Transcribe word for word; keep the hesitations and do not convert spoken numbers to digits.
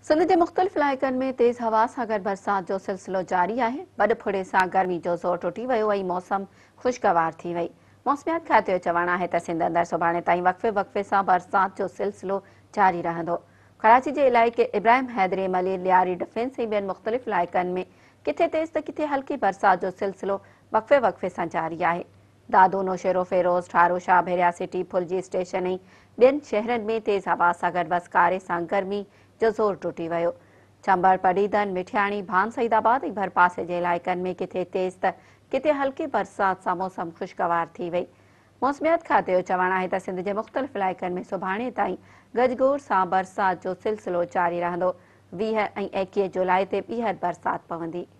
सिंध के मुख़्तलिफ़ इलाइक़नि में तेज़ हवा सां गॾु बरसात जो सिलसिलो जारी आहे। वॾफुड़े सां गर्मी जो ज़ोर टुटी वियो ऐं मौसम ख़ुशगवार थी वई। मौसमियात खाते जो चवणु आहे त सिंध अंदरि सुभाणे ताईं वक़्फ़े वक़्फ़े सां बरसात जो सिलसिलो जारी रहंदो। कराची जे इलाइक़े इब्राहिम हैदरी मलिर लियारी डिफेंस ऐं ॿियनि मुख़्तलिफ़ इलाइक़नि में किथे तेज़ त किथे हल्की बरसात जो सिलसिलो वक़्फ़े वक़्फ़े सां जारी आहे। दादू नौशेरो फेरोज़ ठारो शाह भेरिया सिटी फुलजी स्टेशन ऐं ॿियनि शहरनि में तेज़ हवा सां गॾु वसकारे सां गर्मी जो ज़ोर टुटी वियो। चंबल पडीदन मिठियाणी भान सईदाबाद ऐं भरपासे जे इलाइक़नि में किथे तेज़ त किथे हल्की बरसात सां मौसम ख़ुशगवार थी वई। मौसमियात खाते जो चवणु आहे त सिंध जे मुख़्तलिफ़ इलाइक़नि में सुभाणे ताईं गजगोड़ सां बरसात जो सिलसिलो जारी रहंदो। वीह ऐं एकवीह जुलाई ते ॿीहर बरसात पवंदी।